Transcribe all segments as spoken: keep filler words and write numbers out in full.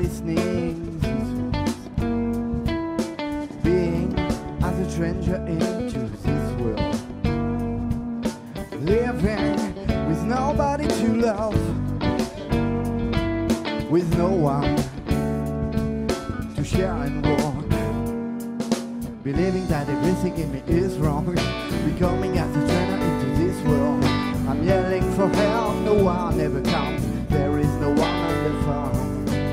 listening these words, being as a stranger into this world, living with nobody to love, with no one to share and walk, believing that everything in me is wrong, becoming as a stranger into this world. I'm yelling for help, no one ever comes, there is no one on the phone.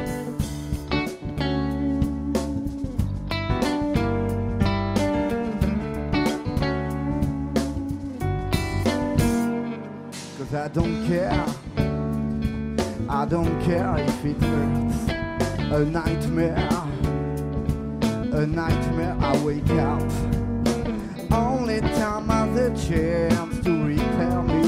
Cause I don't care, I don't care if it hurts. A nightmare, a nightmare, I wake up. Only time I have the chance to repair me.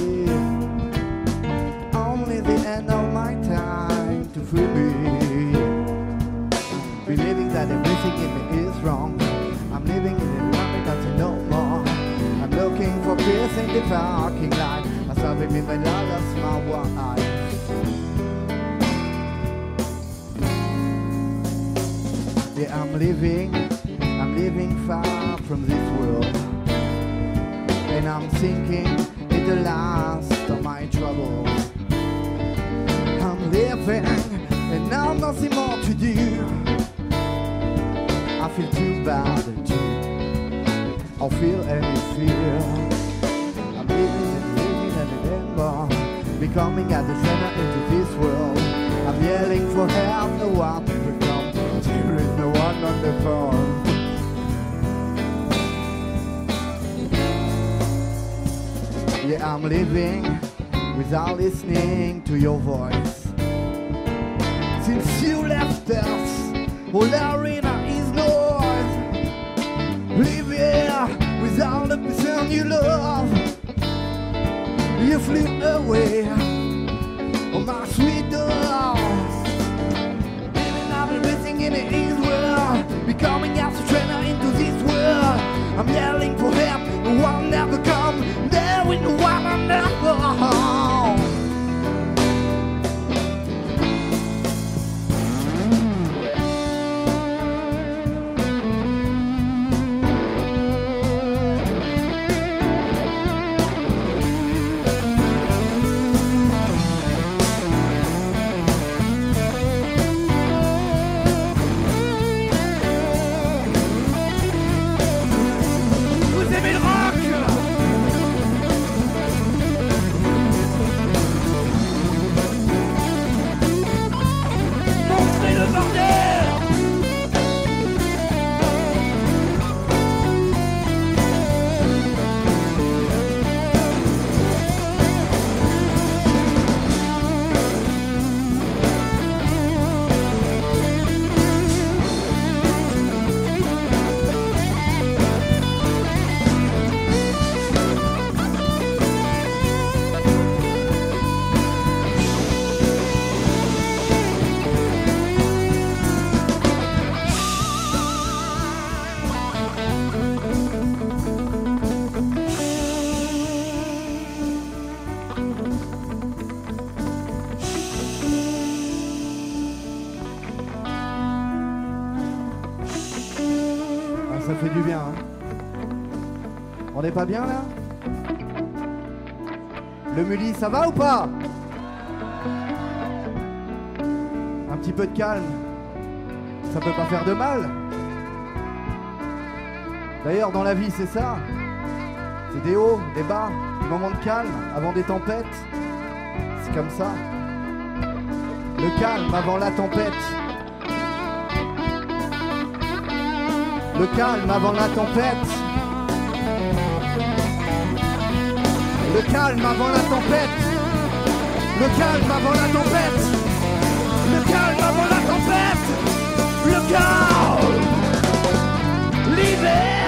Only the end of my time to free me. Believing that everything in me is wrong. I'm living in a life that I know more. I'm looking for peace in the parking lot. I saw me when I lost my one eye. Yeah, I'm living, I'm living far from this world. And I'm thinking it's the last of my troubles. I'm living and now nothing more to do. I feel too bad to I feel any fear. I'm living and living and remember becoming at the center into this world. I'm yelling for help, no one to come. There is no one on the phone. Yeah, I'm living without listening to your voice. Since you left us, all the arena is noise. Live here without the person you love. You flew away, oh my sweet dove. Living out everything in this world, becoming as a trainer into this world. I'm yelling for help, no one never come. There with no one on the phone. Vous aimez le rock? Montrez le bordel! Ça fait du bien, hein. On n'est pas bien là? Le Muli, ça va ou pas? Un petit peu de calme, ça peut pas faire de mal. D'ailleurs, dans la vie, c'est ça. C'est des hauts, des bas, des moments de calme avant des tempêtes. C'est comme ça. Le calme avant la tempête. Le calme avant la tempête. Le calme avant la tempête. Le calme avant la tempête. Le calme avant la tempête. Le calme. L'hiver.